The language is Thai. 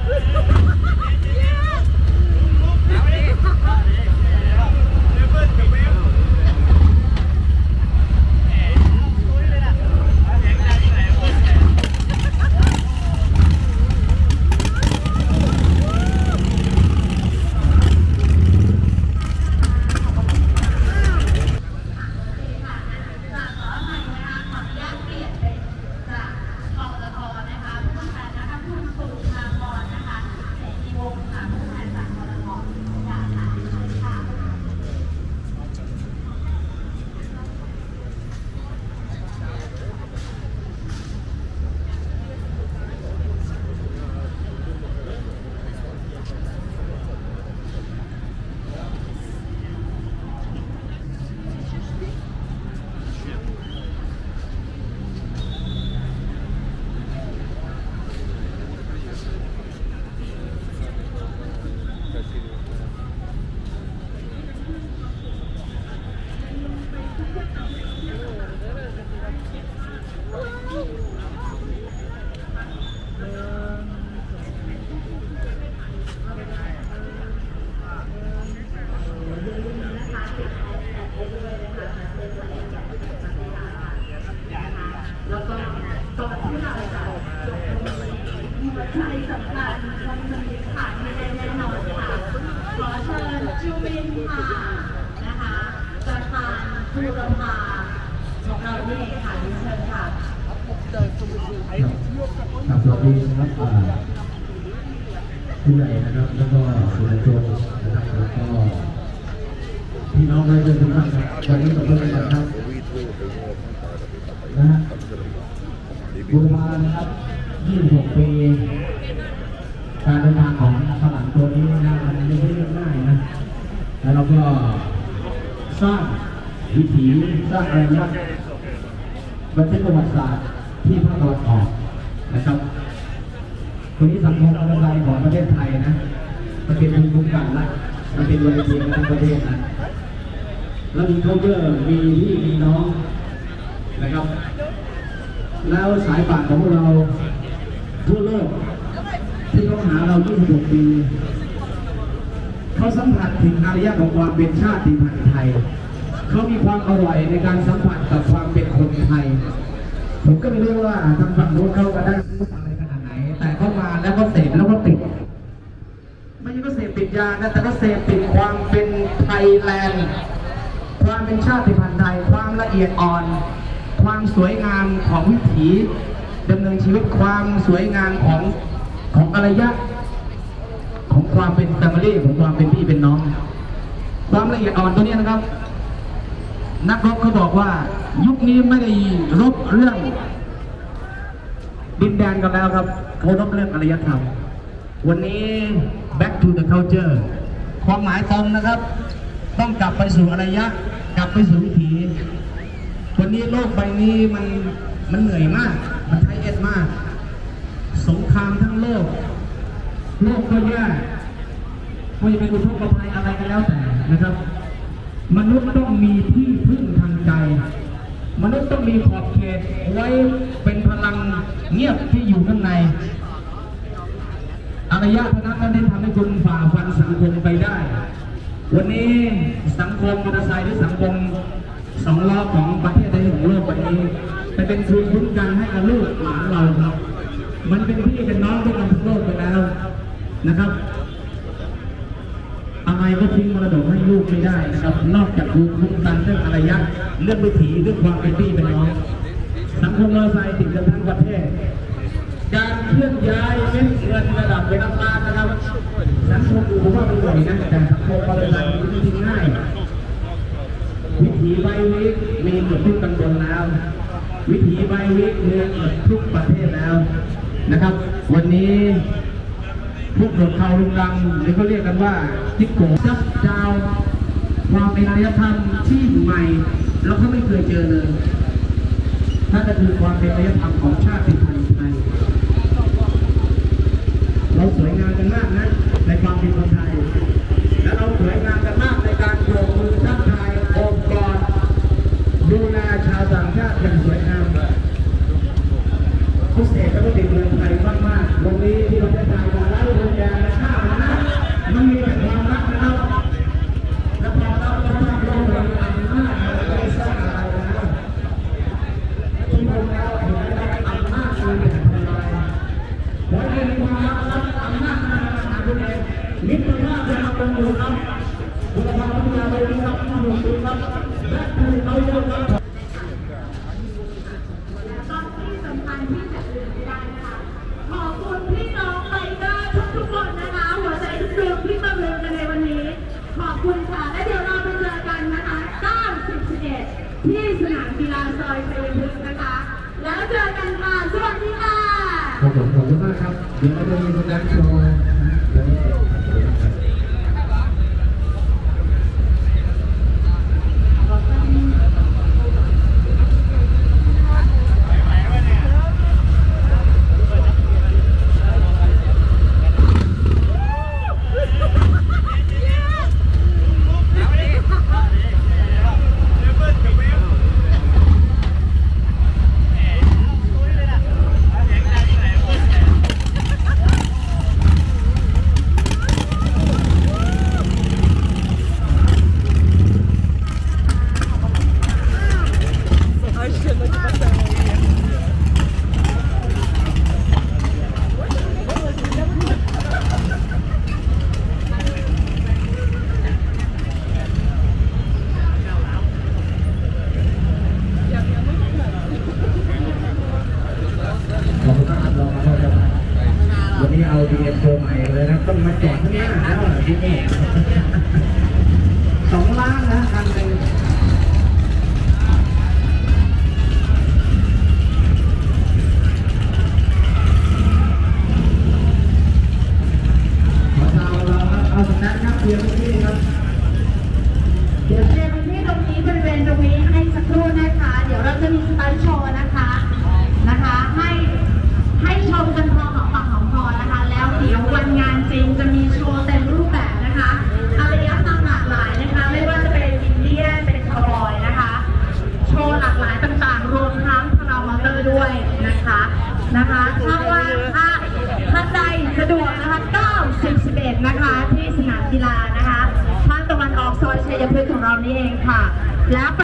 จูบินค่ะนะคะประธานผู้รพาของเรานี่เองค่ะดิฉันค่ะสวัสดีครับผู้ใหญ่นะครับแล้วก็สื่อมวลชนนะครับแล้วก็พี่น้องประชาชนทุกท่านครับวันนี้ขอบคุณนะครับนะฮะบุรพานะครับ26 ปีการเดินทางของฝรั่งตัวนี้นะมันไม่ใช่เรื่องง่ายนะแล้วเราก็สร้างวิถีสร้างอะไรนะบันทึกประวัติศาสตร์ที่ภาคตะวันออกนะครับคนนี้สังคมอะไรของประเทศไทยนะมันเป็นภูมิคุ้มกันนะมันเป็นวัยทีของประเทศนะแล้วมีเขาเยอะมีพี่มีน้องนะครับแล้วสายป่านของพวกเราทั่วโลกที่เขาหาเรา26 ปีเขาสัมผัสถึงอารยะของความเป็นชาติพันธุ์ไทยเขามีความอร่อยในการสัมผัสกับความเป็นคนไทยผมก็ไม่รู้ว่าทางฝั่งโน้นเขาก็ได้รู้อะไรขนาดไหนแต่เขามาแล้วก็เสพแล้วก็ติดไม่ใช่ก็เสพติดยานะแต่ก็เสพติดความเป็นไทยแลนด์ความเป็นชาติพันธุ์ไทยความละเอียดอ่อนความสวยงามของวิถีดำเนินชีวิตความสวยงามของอารยะของความเป็นแฟมิลี่ของความเป็นพี่เป็นน้องความละเอียดอ่อนตัวนี้นะครับนักรบเขาบอกว่ายุคนี้ไม่ได้รบเรื่องดินแดนกันแล้วครับเขารบเรื่องอารยธรรมวันนี้ back to the culture ความหมายตรงนะครับต้องกลับไปสู่อารยะกลับไปสู่วิถีวันนี้โลกใบนี้มันเหนื่อยมากมันใช้เอ็ดมากสงครามทั้งโลกก็แย่ไม่ว่าจะเป็นอุทกภัยอะไรก็แล้วแต่นะครับมนุษย์ต้องมีที่พึ่งทางใจมนุษย์ต้องมีขอบเขตไว้เป็นพลังเงียบที่อยู่ข้างในอารยะพนักนั้นทำให้คุณฝ่าฟันสังคมไปได้วันนี้สังคมมอเตอร์ไซค์หรือสังคม2 ล้อของประเทศใดของโลกวันนี้ไปเป็นภูมิคุ้มกันให้กับลูกหลานเราครับมันเป็นพี่เป็นน้องที่กันทั้งโลกไปแล้วนะครับอะไรก็ทิ้งมรดกให้ลูกไม่ได้นะครับนอกจากภูมิคุ้มกันเรื่องอารยะเรื่องวิถีเรื่องความเป็นพี่เป็นน้องสังคมมอเตอร์ไซค์ติดกันทั้งประเทศการเคลื่อนย้ายเม็ดเงินระดับเป็นล้านนะครับสังคมดูว่าเป็นไหวนะแต่สังคมมอเตอร์ไซค์มันทิ้งง่ายวิถีไบวิกมีหมดทุกตำบลแล้ววิถีไบวิกมีหมดทุกประเทศแล้วนะครับวันนี้พวกหลดเขาลุงรังหรือเขาเรียกกันว่าทิกโกจับดาวความเป็นอารยธรรมที่ใหม่เราก็ไม่เคยเจอเลยนั่นก็คือความเป็นอารยธรรมของชาติพันธุ์ไทยเราสวยงามกันมากนะในความเป็นคนไทยและเราสวยงามกันมากในการโบกมือทักทายโอบกอดดูแลชาวต่างชาติอย่างสวยงามพิเศษแล้วก็ติดเมืองไทยมากๆตรงนี้ที่ประเทศไทยมาแล้วมาครับอำนาจนานาคุณเองมิตรภาพจะทำเป็นอยู่ครับบุรพาพัฒนาไปดีครับที่หนึ่งปีครับและคือเขาเยอะครับตอนที่สำคัญที่จะลืมไม่ได้นะคะขอบคุณพี่น้องไบเกอร์ทุกคนนะคะหัวใจทุกดวงที่มาเรียนกันในวันนี้ขอบคุณค่ะและเดี๋ยวเราไปเจอกันนะคะ9-11ที่สนามกีฬาซอยชัยพฤกษ์นะคะแล้วเจอกันค่ะสวัสดีค่ะขอบคุณมากครับเดี๋ยวเราจะมีแสดงโชว์วันนี้เอาBMตัวใหม่เลยนะต้องมาจอดข้างหน้าแล้วที่นี่2 ล้านนะคันหนึ่งขอทางเราครับเอาสแน็คครับเพียงที่ครับเดี๋ยวเจอกันที่ตรงนี้บริเวณตรงนี้ให้สักครู่นะคะเดี๋ยวเราจะมีสไตล์โชว์นะคะให้ชมกันพอหอมปากหอมคอนะคะแล้วเดี๋ยววันงานจริงจะมีโชว์เต็มรูปแบบนะคะอารยธรรมหลากหลายนะคะไม่ว่าจะเป็นอินเดียเป็นคาวบอยนะคะโชว์หลากหลายต่างๆรวมทั้งพารามอเตอร์ด้วยนะคะถ้าว่าท่านใดสะดวกนะคะ9-11นะคะที่สนามกีฬานะคะภาคตะวันออกซอยชัยพฤกษ์ของเรานี่เองค่ะแล้ว